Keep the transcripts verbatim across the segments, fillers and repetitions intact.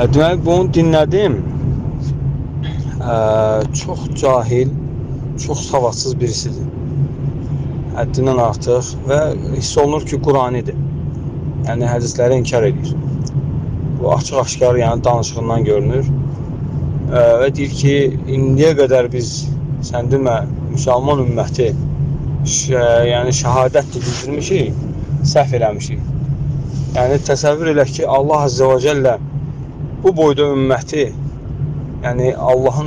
Deməli, bunu dinlədim. Çox cahil, çox savadsız birisidir. Həddindən artıq və hiss olunur ki, Quranidir. Yəni, hədisləri inkar edir. Bu, açıq-aşkar, yəni danışığından görünür. Və deyir ki, indiyə qədər biz, sən demə, müsəlman ümməti yəni şəhadətlə bildirmişik, səhv eləmişik. Yəni, təsəvvür elə ki, Allah Azze və Cəllə bu boyda ümməti, yəni Allahın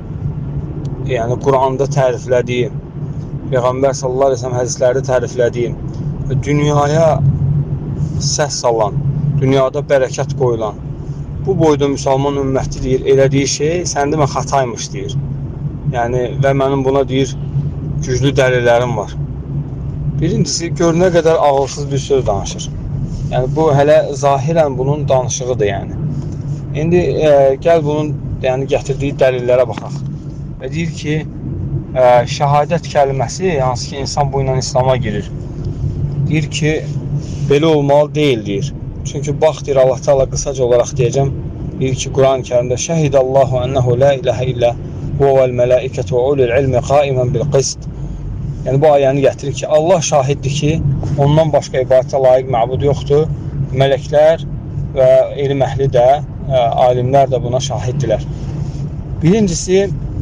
yəni Quranda təriflədiyi, Peyğəmbər sallallahu əleyhi və səlləm hədislərdə təriflədiyi, dünyaya səs salan, dünyada bərəkət qoyulan, bu boyda müsəlman ümməti deyir, elədiyi şey sən demə xataymış deyir. Yəni, və mənim buna deyir, güclü dəlillərim var. Birincisi, görünə qədər ağılsız bir söz danışır. Yəni, bu hələ zahirən bunun danışığıdır, yəni. İndi e, gəl bunun yəni, gətirdiyi dəlillərə baxaq. Və deyir ki, e, şəhadət kəlməsi, hansı ki, insan bu ilə İslama girir. Deyir ki, belə olmalı deyil, deyir. Çünki bax, deyir, Allah Teala qısaca olaraq deyəcəm, deyir ki, Quran-ı Kərimdə Şəhidəllahu ənəhu la iləhə illə huvəl mələikətü və ulul ilmi qaimən bil qist. Yəni, bu ayəni gətirir ki, Allah şahiddir ki, ondan başqa ibadətə layiq məbud yoxdur. Mələklər və elm əhli də, ə, alimlər də buna şahiddirlər. Birincisi,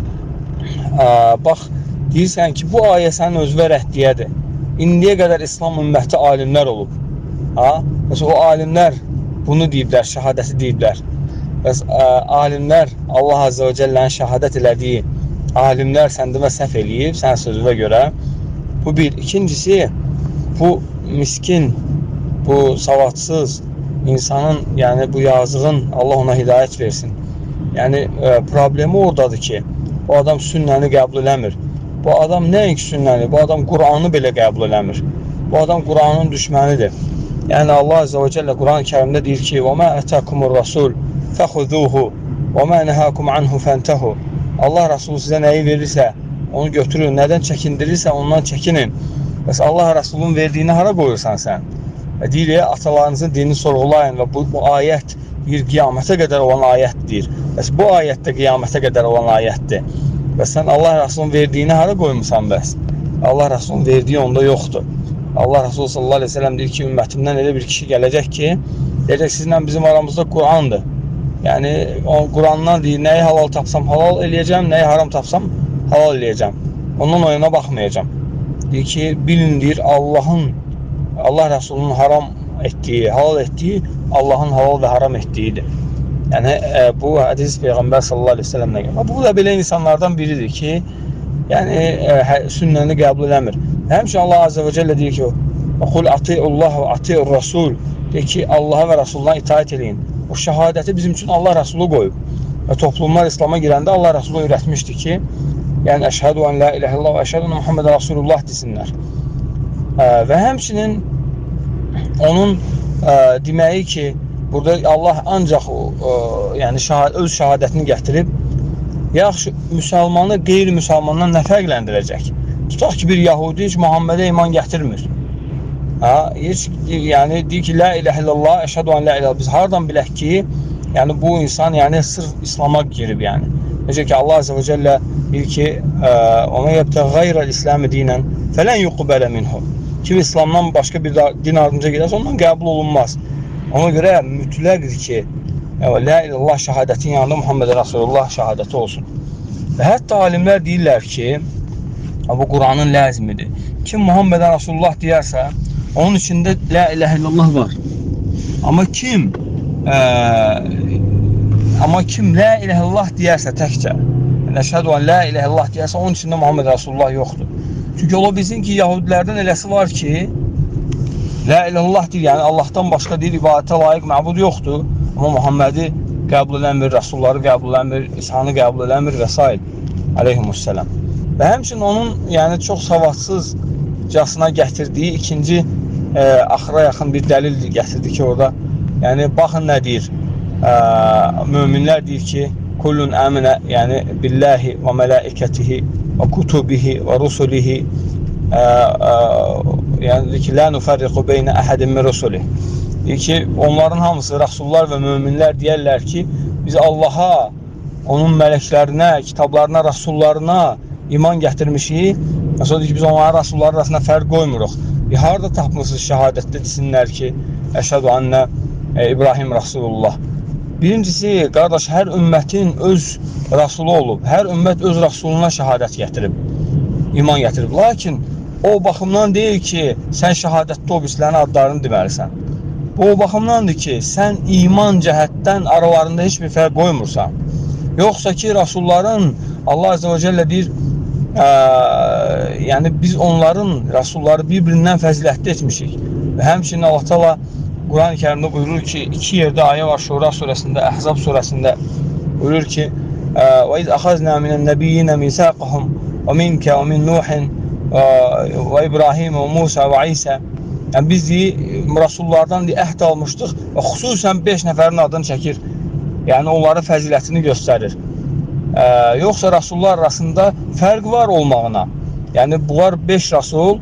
ə, bax, deyirsən ki, bu ayə sənin özvə rəddiyədir. İndiyə qədər İslam ümməti alimlər olub. Ha? Mesela o alimlər bunu deyiblər, şəhadəti deyiblər. Bəs ə, alimlər, Allah Azze və Cəllənin şəhadət elədiyi alimlər səndimə səhv eləyib, sən sözüvə görə. Bu bir. İkincisi, bu miskin, bu savadsız insanın, yəni bu yazığın Allah ona hidayət versin. Yəni e, problemi oradadır ki, bu adam sünnəni qəbul eləmir. Bu adam nəinki sünnəni, bu adam Qur'anı belə qəbul eləmir. Bu adam Qur'anın düşmənidir. Yəni Allah Azze və Cəllə Quran-ı Kərimdə deyir ki, وَمَا أَتَاكُمُ الرَّسُولُ فَخُذُوهُ وَمَا نَهَاكُمْ عَنْهُ فَانْتَهُ. Allah Rasulü sizə nəyi verirsə, onu götürün. Nədən çəkindirirsə, ondan çəkinin. Bəs Allah Rasulun verdiyini hara qoyursan sən? Və deyir, atalarınızın dinini sorğulayın və bu, bu ayət bir qiyamətə qədər olan ayətdir. Bəs bu ayət də qiyamətə qədər olan ayətdir. Bəs sən Allah Rasulun verdiyini hara qoymusan bəs? Allah Rasulun verdiyi onda yoxdur. Allah Rasulü sallallahu aleyhi ve sellem deyir ki, ümmətimdən elə bir kişi gələcək ki, deyəcək, sizinlə bizim aramızda Qur'andır. Yəni, Qur'andan deyir, nəyi halal tapsam halal eləyəcəm, nəyi haram tapsam halal eləyəcəm. Ondan oyuna baxmayacam. Deyir ki, bilin, deyir, Allahın, Allah Rasulunun haram etdiyi, halal etdiyi, Allahın halal və haram etdiyidir. Yəni, e, bu hədis Peyğəmbər sallallahu aleyhi ve sellem'lə gəlir. Bu da belə insanlardan biridir ki, yəni, e, sünnəni qəbul eləmir. Həmçə Allah Azze və Cəllə deyir ki, Qul ati'ullah və ati'ur Rasul. Deyir ki, Allaha və Rasuluna itaət eləyin. O şəhadəti bizim üçün Allah Rasulu qoyub. Və toplumlar İslama girəndə Allah Rasulu öyrətmişdi ki, yəni, əşhədu ən la iləhə illallah və əşhədu ən Muhammedən Rasulullah desinlər. E, və həmçinin onun e, deməyi ki, burada Allah ancaq e, yəni, şahad, öz şəhadətini gətirib, yaxşı, müsəlmanı qeyri-müsəlmandan nə fərqləndirəcək? Tutaq ki, bir Yahudi heç Muhammedə iman gətirmir. Ha, heç, yəni, deyir ki, la iləhə illallah, əşhədu ən la iləhə. Biz hardan bilək ki, yəni, bu insan, yəni, sırf İslama girib, yəni. Necə ki, Allah Azze və Cəllə deyir ki, ona yəbtə qayrəl İsləmi dinən, fələn yuqbələ minhu. Kim İslamdan başqa bir din ardınca gedərsə, ondan qəbul olunmaz. Ona görə mütləqdir ki, la ilallah şəhadətin yanında Muhammed Rasulullah şəhadəti olsun. Və hətta alimlər deyirlər ki, bu Quranın ləzmidir. Kim Muhammed Rasulullah deyərsə, onun içində la iləhə illallah var. Amma kim ə, amma kim la iləhə illallah deyərsə təkcə, əşhədu ən la iləhə illallah deyərsə, onun içində Muhammed Rasulullah yoxdur. Çünki ola bilsin ki, Yahudilərdən eləsi var ki, la iləhə illallah deyir, yəni Allahdan başqa deyir, ibadətə layiq məbud yoxdur. Amma Muhammədi qəbul eləmir, Rasulları qəbul eləmir, İsa'nı qəbul eləmir və s. Aleyhimussalam. Və həmçinin onun, yəni, çox savadsızcasına gətirdiyi ikinci e, axıra yaxın bir dəlil gətirdi ki, orada, yəni, baxın nə deyir, e, möminlər deyir ki, kullun əminə, yəni, billahi və mələikətihi və kutubihi və rusulihi, e, e, yəni, deyir ki, la nufərriqu beynə əhədin min rusulih. Deyir ki, onların hamısı, rəsullar və möminlər deyərlər ki, biz Allaha, onun mələklərinə, kitablarına, rəsullarına iman gətirmişik. Sonra deyir ki, biz onların rəsulları arasında fərq qoymuruq. E, harada tapmışsınız şəhadətdə desinlər ki, əşhədü annə e, İbrahim Rasulullah. Birincisi, qardaş, hər ümmətin öz rəsulu olub, hər ümmət öz rəsuluna şəhadət gətirib, iman gətirib. Lakin o baxımdan deyil ki, sən şəhadətdə o birislərin adlarını deməlisən. O baxımdandır ki, sən iman cəhətdən aralarında heç bir fərq qoymursan. Yoxsa ki, rəsulların Allah Azze və Cəllə deyir, ə, yəni biz onların rəsulları bir-birindən fəzilətli etmişik. Və həmçinin Allah Teala Quran-ı Kərimdə buyurur ki, iki yerdə ayə var Şura surəsində, Əhzab surəsində buyurur ki, وَإِذْ أَخَذْنَا مِنَ النَّبِيِّينَ مِيثَاقَهُمْ وَمِنْكَ وَمِنْ نُوحٍ وَإِبْرَاهِيمَ وَمُوسَى وَعِيسَى. Yəni biz rəsullardan əhd almışdıq və xüsusən beş nəfərin adını çəkir. Yəni onların fəzilətini göstərir. Ee, yoxsa rəsullar arasında fərq var olmağına. Yəni bunlar beş rəsul,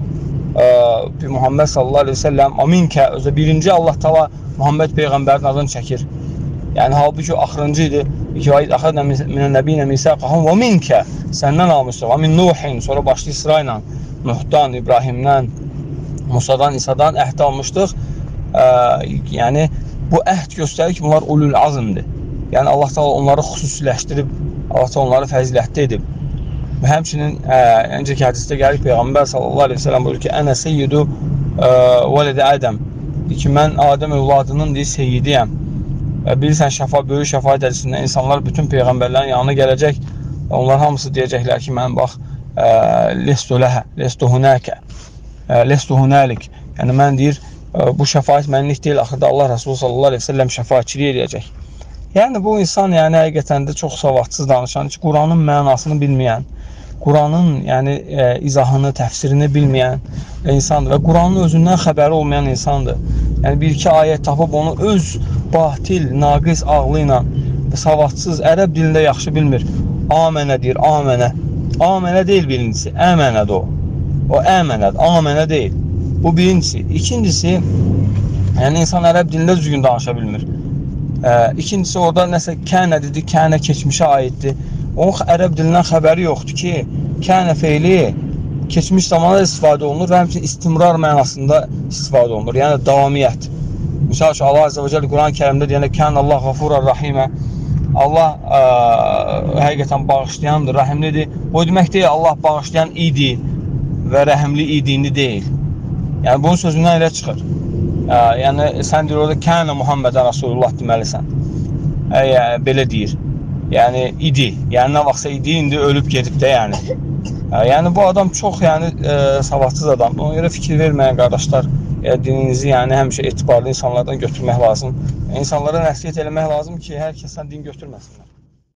e, Muhammed sallallahu aleyhi ve sellem, Aminkə, özü birinci Allah Taala Muhammed peyğəmbərin adını çəkir. Yəni halbuki o axırıncı idi. İki ayət axırda minən nəbiyinə misaqahum və minkə, səndən almışdıq. Və min Nuhin, sonra başlı İsra ilə, Nuhdan, İbrahimdən, Musadan, İsa'dan əhd almışdıq. Ee, yəni bu əhd göstərir ki, bunlar ulul azmdir. Yəni Allah Taala onları xüsusiləşdirib, Allah Taala onları fəzilətli edib. Və həmçinin öncəki hədisdə gəlir Peyğəmbər sallallahu aleyhi ve sellem buyurur ki, "Ənə seyyidu vələdə Ədəm." Deyir ki, mən Adəm övladının deyir seyyidiyəm. Və bilirsən, şəfa, böyük şəfaət hədisində insanlar bütün peyğəmbərlərin yanına gələcək. Onlar hamısı deyəcəklər ki, mən bax, lestu ləhə, lestu hunəkə, lestu hunəlik. Yəni mən deyir, bu şəfaət mənlik deyil, axırda Allah Resulü sallallahu aleyhi ve sellem şəfaatçiliyi edəcək. Yəni bu insan yəni həqiqətən də çox savadsız danışan, ki, Quranın mənasını bilməyən, Quranın yəni e, izahını, təfsirini bilməyən insandır və Quranın özündən xəbəri olmayan insandır. Yəni bir iki ayət tapıb onu öz batil, naqis ağlı ilə savadsız, ərəb dilində yaxşı bilmir. Amənə deyir, amənə. Amənə deyil birincisi, əmənədir o. O əmənədir, amənə deyil. Bu birincisi. İkincisi, yəni insan ərəb dilində düzgün danışa bilmir. Ə, ikincisi, orada nəsə kənə dedi, kənə keçmişə aiddir. Onun ərəb dilindən xəbəri yoxdur ki, kənə feili keçmiş zamanda istifadə olunur və həmçinin istimrar mənasında istifadə olunur. Yəni davamiyyət. Misal ki, Allah Azze və Cəllə Quran-ı Kərimdə deyəndə kənə Allah ğafurur rahimə. Allah ə, həqiqətən bağışlayandır, rəhimlidir. O demək deyil, Allah bağışlayan idi və rəhimli idiyini deyil. Yəni bunun sözündən elə çıxır. Ə, yəni sən deyir orada kənə Muhammedən Rasulullah deməlisən. Ə, belə deyir. Yəni idi. Yəni nə vaxtsa idi, indi ölüb gedib də yəni. Ə, yəni bu adam çox yəni ə, savadsız adam. Ona görə fikir verməyin qardaşlar. ə, dininizi yəni həmişə etibarlı insanlardan götürmək lazım. İnsanlara nəsihət eləmək lazım ki, hər kəsdən din götürməsinlər.